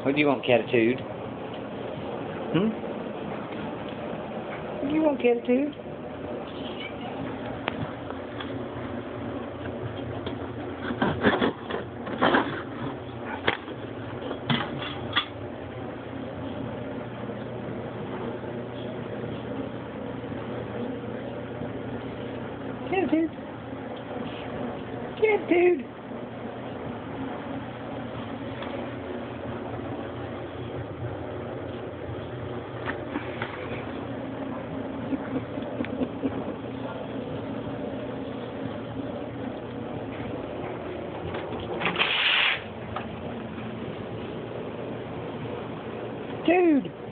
What do you want, Catitude? Hmm? What do you want, Catitude? Catitude. Catitude. Dude!